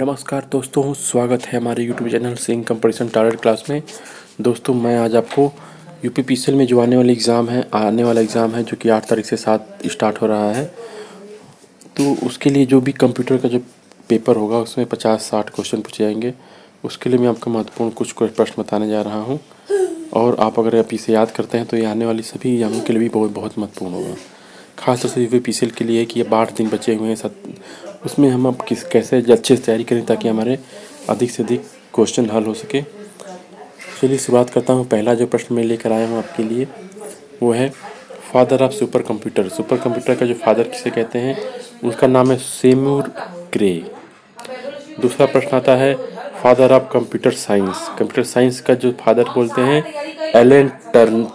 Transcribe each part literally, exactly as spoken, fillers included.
नमस्कार दोस्तों, स्वागत है हमारे YouTube channel Singh competition target class में। दोस्तों मैं आज आपको यूपी पीसीएल में जो आने वाली एग्ज़ाम है आने वाला एग्ज़ाम है जो कि आठ तारीख से सात स्टार्ट हो रहा है, तो उसके लिए जो भी कंप्यूटर का जो पेपर होगा उसमें पचास साठ क्वेश्चन पूछे जाएंगे। उसके लिए मैं आपको महत्वपूर्ण कुछ प्रश्न बताने जा रहा हूँ, और आप अगर आप इसे याद करते हैं तो ये आने वाली सभी एग्जामों के लिए भी बहुत बहुत महत्वपूर्ण होगा। खासतौर से यूपी पीसीएल के लिए कि अब आठ दिन बचे हुए हैं सत उसमें हम अब किस कैसे अच्छे से तैयारी करें ताकि हमारे अधिक से अधिक क्वेश्चन हल हो सके। चलिए शुरुआत करता हूँ। पहला जो प्रश्न मैं लेकर आया हूँ आपके लिए वो है father of super computer. Super computer का जो फादर किसे कहते हैं उसका नाम है सेम्यूर क्रे। दूसरा प्रश्न आता है father of computer science. Computer science का जो फादर बोलते हैं एलन टर्न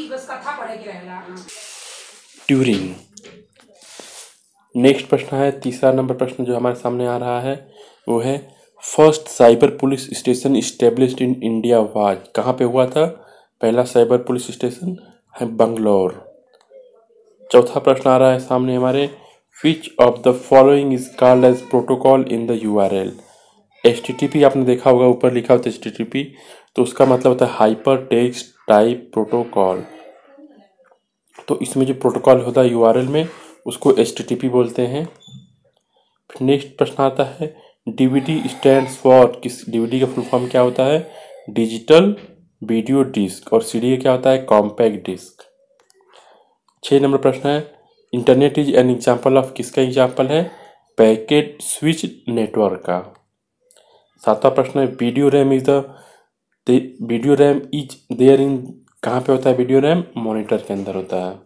ट्यूरिंग। नेक्स्ट प्रश्न है तीसरा नंबर प्रश्न जो हमारे सामने आ रहा है वो है first cyber police station established in India was. कहाँ पे हुआ था पहला साइबर पुलिस स्टेशन? है बंगलोर। चौथा प्रश्न आ रहा है सामने हमारे which of the following is called as protocol in the URL. H T T P आपने देखा होगा, ऊपर लिखा होता है एच टी टी पी, तो उसका मतलब होता है हाइपर टेक्स्ट टाइप प्रोटोकॉल। तो इसमें जो प्रोटोकॉल होता है यूआरएल में उसको एच टी टी पी बोलते हैं। नेक्स्ट प्रश्न आता है डीवीडी स्टैंड्स फॉर। किस डीवीडी का फुल फॉर्म क्या होता है? Digital video disc. और सीडी क्या होता है? Compact disc. छः नंबर प्रश्न है internet is an example of. किसका एग्जाम्पल है? पैकेट स्विच नेटवर्क का। सातवां प्रश्न है video RAM is the video RAM is there in. कहाँ पे होता है वीडियो रैम? मॉनिटर के अंदर होता है।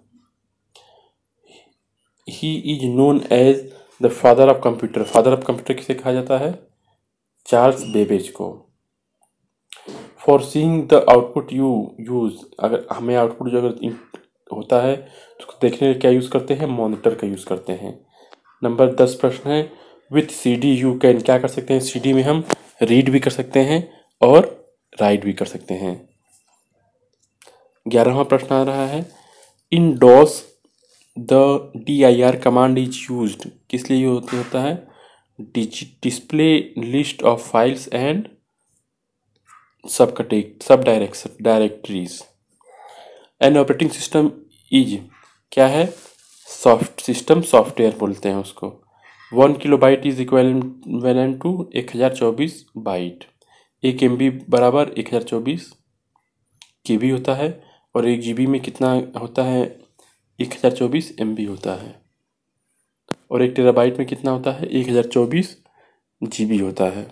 He is known as the father of computer. Father of computer किसे कहा जाता है? चार्ल्स बेबेज को। For seeing the output you use. अगर हमें आउटपुट जो अगर होता है तो उसको देखने के लिए क्या यूज़ करते हैं? मॉनिटर का यूज़ करते हैं। नंबर दस प्रश्न है विथ सी डी यू कैन। क्या कर सकते हैं? सी डी में हम रीड भी कर सकते हैं और राइट भी कर सकते हैं। ग्यारहवां प्रश्न आ रहा है in DOS the D I R command is used. किस लिए यूज होता है? Display list of files and sub sub direct directories. An operating system is क्या है? सॉफ्ट सिस्टम सॉफ्टवेयर बोलते हैं उसको। One kilobyte is equal to एक हज़ार चौबीस बाइट। एक एम बी बराबर एक हज़ार चौबीस के बी होता है, और एक जी बी में कितना होता है? एक हज़ार चौबीस एम बी होता है। और एक टेराबाइट में कितना होता है? एक हज़ार चौबीस जी बी होता है।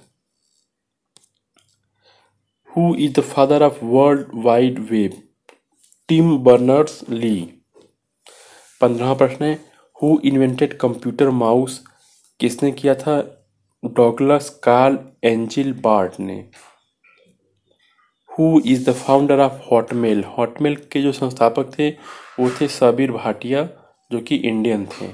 Who is the father of world wide web? Tim Berners Lee. पंद्रहवां प्रश्न है हु इन्वेंटेड कंप्यूटर माउस। किसने किया था? डॉगलस कार्ल एंजिल बार्ट ने। Who is the founder of Hotmail. Hotmail के जो संस्थापक थे वो थे सबीर भाटिया, जो कि इंडियन थे।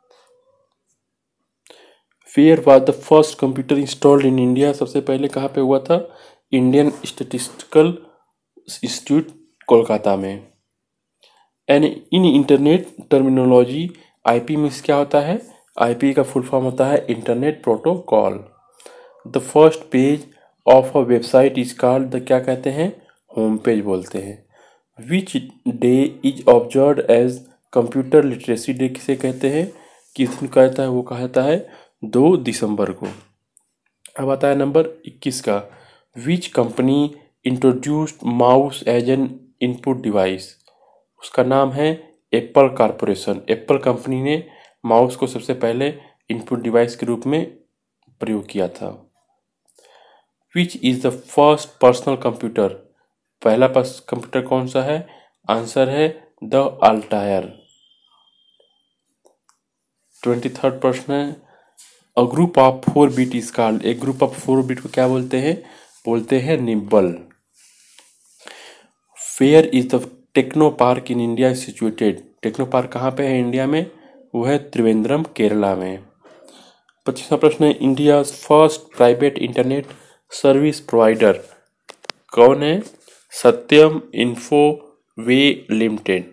Where was the first computer installed in India. सबसे पहले कहाँ पे हुआ था? इंडियन स्टैटिस्टिकल इंस्टीट्यूट कोलकाता में। And in internet terminology IP means क्या होता है? आईपी का फुल फॉर्म होता है internet protocol. The first page of a website is called the क्या कहते हैं? होम पेज बोलते हैं। Which day is observe as computer literacy day किसे कहते हैं? किस दिन कहता है? वो कहता है दो दिसंबर को। अब आता है नंबर इक्कीस का which company introduced mouse as an input device. उसका नाम है एप्पल कॉरपोरेशन। एप्पल कंपनी ने माउस को सबसे पहले इनपुट डिवाइस के रूप में प्रयोग किया था। Which is the first personal computer. पहला कंप्यूटर कौन सा है? आंसर है द अल्टायर। ट्वेंटी थर्ड प्रश्न है a group of four bit is called. एक ग्रुप ऑफ फोर बिट को क्या बोलते हैं? बोलते हैं nibble. Where is the techno park in India situated. Techno park कहाँ पे है इंडिया में? वो है त्रिवेंद्रम केरला में। पच्चीसवां प्रश्न है India first private internet service provider कौन है? Satyam Infoway limited.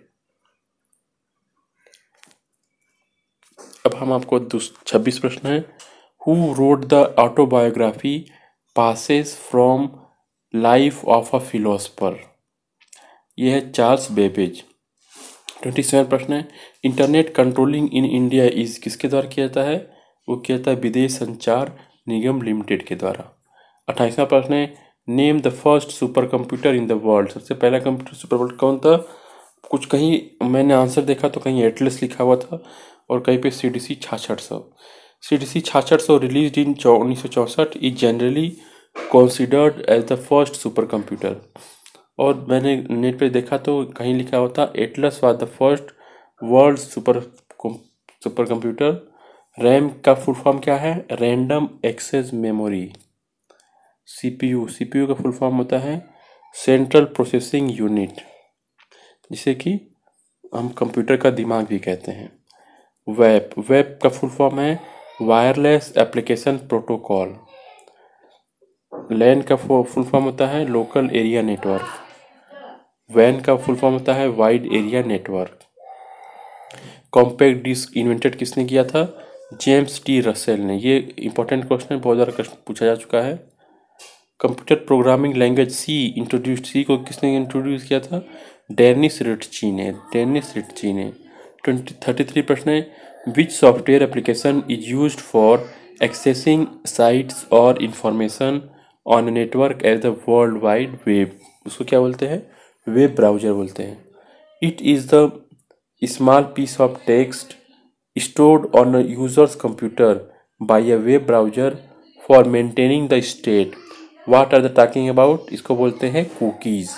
अब हम आपको छब्बीस प्रश्न है who wrote the autobiography passes from life of a philosopher, ये है चार्ल्स बेबेज। ट्वेंटी सेवन प्रश्न है, internet controlling in India is किसके द्वारा किया जाता है? वो किया जाता है विदेश संचार निगम लिमिटेड के द्वारा। अट्ठाईसवां प्रश्न है, name the first super computer in the world, सबसे पहला कंप्यूटर सुपर वर्ल्ड कौन था? कुछ कहीं मैंने आंसर देखा तो कहीं एटलस लिखा हुआ था और कहीं पे सी डी सी छाछठ सौ सी डी सी छाछठ सौ रिलीज इन उन्नीस सौ चौंसठ is generally considered as the first super computer. और मैंने नेट पे देखा तो कहीं लिखा हुआ था Atlas was the first world super super computer. RAM का फुल फॉर्म क्या है? Random access memory. CPU CPU का फुल फॉर्म होता है सेंट्रल प्रोसेसिंग यूनिट, जिसे कि हम कंप्यूटर का दिमाग भी कहते हैं। वेब वेब का फुल फॉर्म है वायरलेस एप्लीकेशन प्रोटोकॉल। लैन का फुल फॉर्म होता है लोकल एरिया नेटवर्क। वैन का फुल फॉर्म होता है wide area network. Compact disc invented किसने किया था? जेम्स टी रसेल ने। ये इंपॉर्टेंट क्वेश्चन है, बहुत ज़्यादा पूछा जा चुका है। Computer programming language C introduce C को किसने इंट्रोड्यूस किया था? डेनिस रिटची ने डेनिस रिटची ने ट्वेंटी थर्टी थ्री प्रश्न है, which software application is used for accessing sites और information on network as the world wide web, उसको क्या बोलते हैं? वेब ब्राउजर बोलते हैं। It is the small piece of text stored on a user's computer by a web browser for maintaining the state. What are they talking about? इसको बोलते हैं cookies.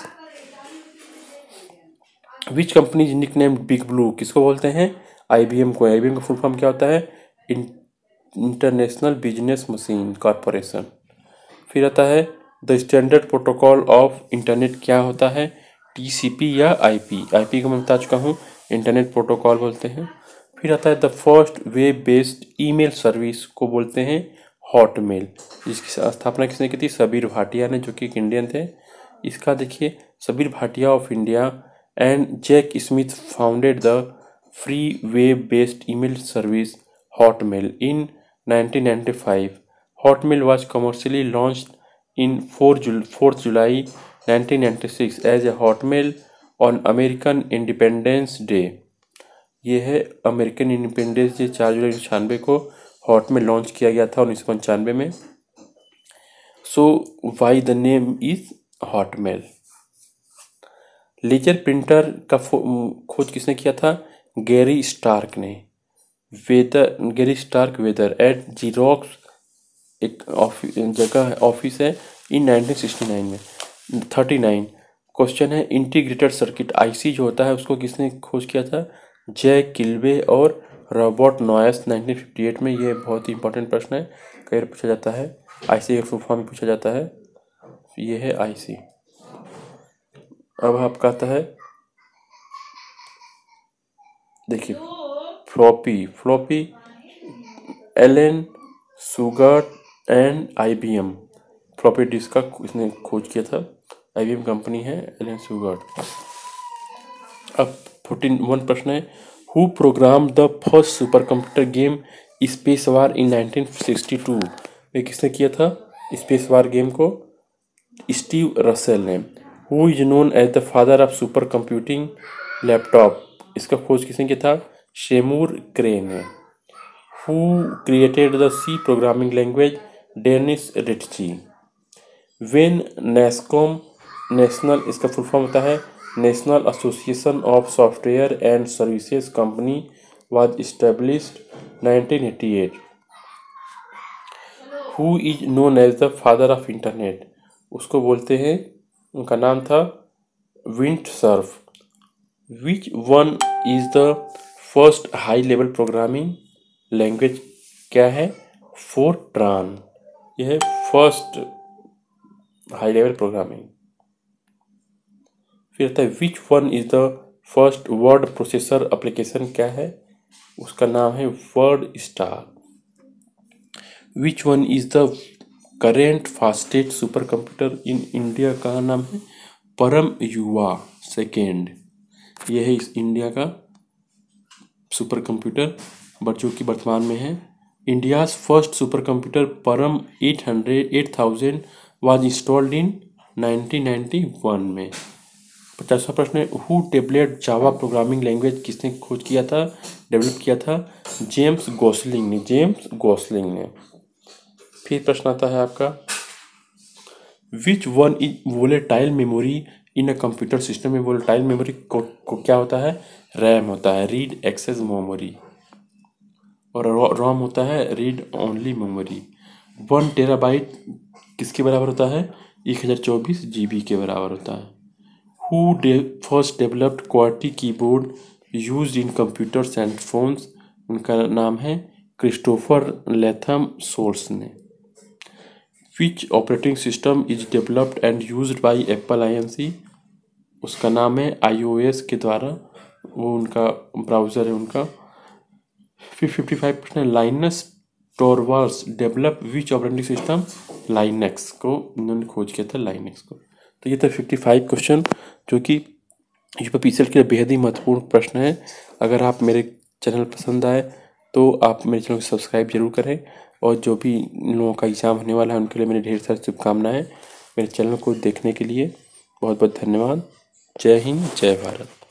Which company is nicknamed Big Blue? किसको बोलते हैं? आई B M को। I B M का full form क्या होता है? International business machine corporation. फिर आता है the standard protocol of internet, क्या होता है? टी सी पी या आई पी। आई पी को मैं बता चुका हूँ, इंटरनेट प्रोटोकॉल बोलते हैं। फिर आता है the first web based email service को बोलते हैं हॉटमेल, जिसकी स्थापना किसने की थी? सबीर भाटिया ने, जो कि एक इंडियन थे। इसका देखिए, Sabeer Bhatia of India and Jack Smith founded the free web based email service Hotmail in nineteen ninety five. Hotmail was commercially launched in fourth July nineteen ninety six as a Hotmail on American Independence Day। ये है American independence day, चार जुलाई छियानवे को Hotmail launch किया गया था उन्नीस सौ पंचानवे में। So why the name is Hotmail. Laser printer का खोज किसने किया था? गैरी स्टार्क ने। Weather Gary Starkweather at Xerox एक ऑफिस जगह ऑफिस है इन नाइनटीन सिक्सटी नाइन में। थर्टी नाइन क्वेश्चन है, इंटीग्रेटेड सर्किट आईसी जो होता है उसको किसने खोज किया था? जैक किल्बे और Robert Noyce nineteen fifty eight में। ये बहुत ही इंपॉर्टेंट प्रश्न है, कई बार पूछा जाता है। आईसी का फुल फॉर्म पूछा जाता है, ये है आईसी। अब आपका आता है, देखिए floppy floppy Alan Shugart and IBM. Floppy disk का इसने खोज किया था, आईबीएम कंपनी है, एलन सुगर्ट। अब फोर्टीन वन प्रश्न है, who program the first super computer game space war in nineteen sixty two. ये किसने किया था स्पेस वार गेम को? स्टीव रसेल ने। Who is known as the father of super computing laptop, इसका खोज किसने किया था? शेमूर क्रे ने। Who created the C programming language? Dennis Ritchie. When NASSCOM national, इसका फुल फॉर्म होता है national association of software and services company was established nineteen eighty eight. Who is known as the father of internet, उसको बोलते हैं, उनका नाम था Vint Cerf. Which one is the first high level programming language, क्या है? Fortran. यह है फर्स्ट हाई लेवल प्रोग्रामिंग। फिर आता है which one is the first word processor application, क्या है? उसका नाम है WordStar. Which one is the current fastest super computer in India, का नाम है परम युवा सेकेंड। यह है इस इंडिया का सुपर कंप्यूटर बट जो कि वर्तमान में है India's first super computer Param eight hundred eight thousand was installed in nineteen ninety one में। पचासवां प्रश्न है, who developed Java programming language, किसने खोज किया था, डेवलप किया था? जेम्स गॉसलिंग ने जेम्स गॉसलिंग ने। फिर प्रश्न आता है आपका, which one is volatile memory in a computer system में? वोलेटाइल मेमोरी को, को क्या होता है? रैम होता है, रीड एक्सेस मेमोरी। और रोम होता है read only memory. One terabyte किसके बराबर होता है? एक हज़ार चौबीस जी बी के बराबर होता है। Who they first developed QWERTY keyboard used in computers and phones? उनका नाम है क्रिस्टोफर लेथम सोर्स ने। Which operating system is developed and used by Apple I N C? उसका नाम है आई ओ एस के द्वारा, वो उनका ब्राउज़र है उनका। फिर fifty five percent Linus Torvalds develop which operating system? Linux को उन्होंने खोज किया था, लाइनेक्स को। तो ये था फिफ्टी फाइव क्वेश्चन जो कि यूपीएससी के लिए बेहद ही महत्वपूर्ण प्रश्न है। अगर आप मेरे चैनल पसंद आए तो आप मेरे चैनल को सब्सक्राइब जरूर करें, और जो भी लोगों का एग्ज़ाम होने वाला है उनके लिए मेरी ढेर सारी शुभकामनाएं। मेरे चैनल को देखने के लिए बहुत बहुत धन्यवाद। जय हिंद, जय भारत।